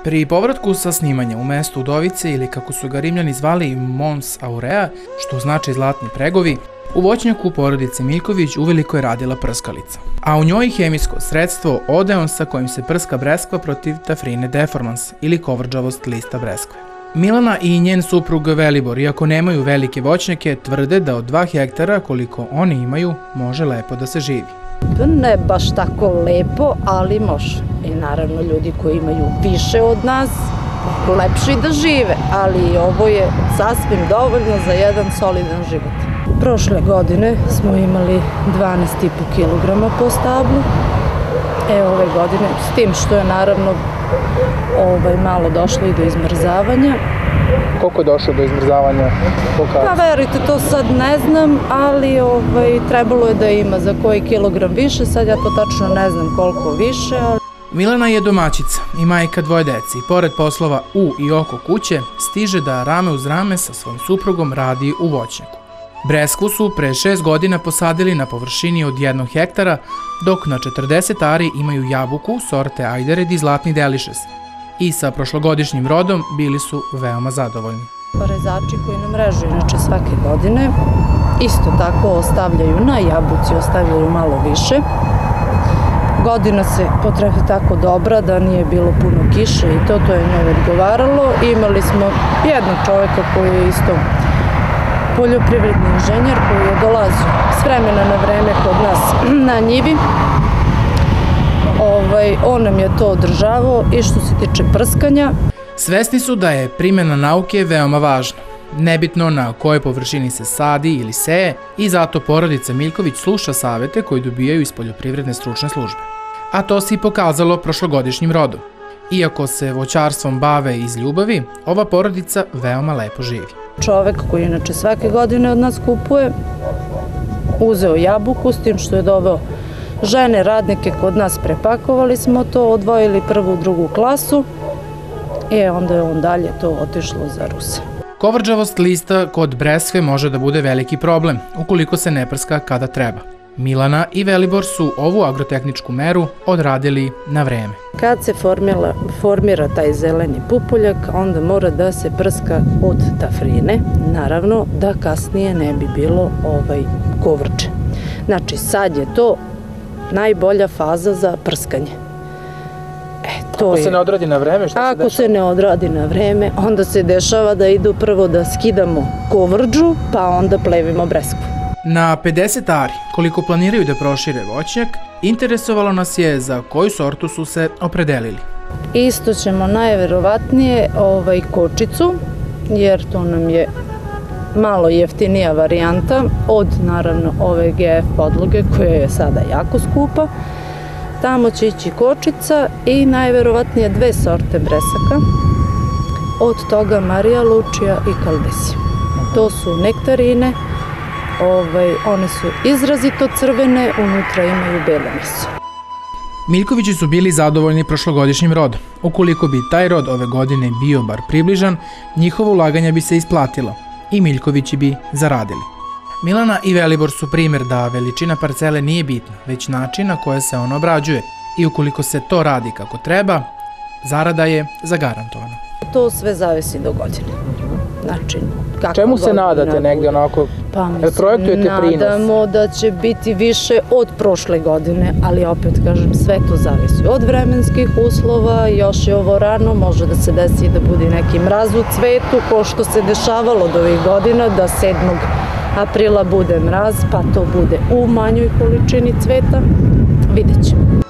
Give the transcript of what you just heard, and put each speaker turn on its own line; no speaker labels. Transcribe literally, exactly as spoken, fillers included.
Pri povratku sa snimanja u mestu Udovice ili kako su ga Rimljani zvali Mons Aurea, što znači zlatni pregovi, u voćnjaku porodice Miljković uveliko je radila prskalica. A u njoj hemijsko sredstvo Odeon sa kojim se prska breskva protiv tafrine deformans ili kovrđavost lista breskve. Milana i njen suprug Velibor, iako nemaju velike voćnjake, tvrde da od dva hektara koliko oni imaju može lepo da se živi.
Ne baš tako lepo, ali može. I naravno ljudi koji imaju više od nas, lepši da žive, ali ovo je sasvim dovoljno za jedan solidan život. Prošle godine smo imali dvanaest i po kilograma po stablu. E, ove godine, s tim što je naravno ovaj, malo došlo i do izmrzavanja.
Koliko je došlo do izmrzavanja?
Pa verujte, to sad ne znam, ali ovaj, trebalo je da ima za koji kilogram više, sad ja to tačno ne znam koliko više. Ali...
Milana je domaćica i majka dvoje deci i pored poslova u i oko kuće stiže da rame uz rame sa svojim suprugom radi u voćnjaku. Breskvu su pre šest godina posadili na površini od jednog hektara, dok na četrdeset ari imaju jabuku sorte Ajdered i Zlatni Delišes i sa prošlogodišnjim rodom bili su veoma zadovoljni.
Rezači koji nam režu inače svake godine isto tako ostavljaju na jabuci, ostavljaju malo više. Godina se potrefi tako dobra da nije bilo puno kiše i to, to je njoj odgovaralo. Imali smo jednog čoveka koji je isto poljoprivredni inženjer koji je dolazio s vremena na vreme kod nas na njivi. Ovaj, on nam je to održavao i što se tiče prskanja.
Svesni su da je primjena nauke veoma važna. Nebitno na kojoj površini se sadi ili seje i zato porodica Miljković sluša savete koji dobijaju iz poljoprivredne stručne službe. A to se i pokazalo prošlogodišnjim rodom. Iako se voćarstvom bave iz ljubavi, ova porodica veoma lepo živi.
Čovek koji inače svake godine od nas kupuje, uzeo jabuku s tim što je doveo žene, radnike kod nas, prepakovali smo to, odvojili prvu, drugu klasu i onda je on dalje to otišlo za Ruse.
Kovrđavost lista kod breskve može da bude veliki problem ukoliko se ne prska kada treba. Milana i Velibor su ovu agrotehničku meru odradili na vreme.
Kad se formira, formira taj zeleni pupoljak, onda mora da se prska od tafrine, naravno da kasnije ne bi bilo ovaj kovrče. Znači sad je to najbolja faza za prskanje. E, to
Ako
je.
se ne odradi na vreme, šta se
Ako
dešava?
se ne odradi na vreme, onda se dešava da idu prvo da skidamo kovrđu, pa onda plevimo breskvu.
Na pedeset ari, koliko planiraju da prošire voćnjak, interesovalo nas je za koju sortu su se opredelili.
Isto ćemo najverovatnije ovaj, kočicu, jer to nam je malo jeftinija varijanta od naravno ove G F podloge koja je sada jako skupa. Tamo će ići kočica i najverovatnije dve sorte bresaka, od toga Marija Lučija i Kaldesija. To su nektarine. Ovaj, one su izrazito crvene, unutra imaju belo meso.
Miljkovići su bili zadovoljni prošlogodišnjim rodom. Ukoliko bi taj rod ove godine bio bar približan, njihovo ulaganje bi se isplatilo i Miljkovići bi zaradili. Milana i Velibor su primjer da veličina parcele nije bitna, već način na koje se ona obrađuje i ukoliko se to radi kako treba, zarada je zagarantovana.
To sve zavisi do godine. Znači,
Čemu se nadate negdje onako?
Pa mislim,
projektujete prinos?
nadamo da će biti više od prošle godine, ali opet kažem, sve to zavisi od vremenskih uslova, još je ovo rano, može da se desi da bude neki mraz u cvetu, ko što se dešavalo do ovih godina, da sedmog aprila bude mraz, pa to bude u manjoj količini cveta, vidjet ćemo.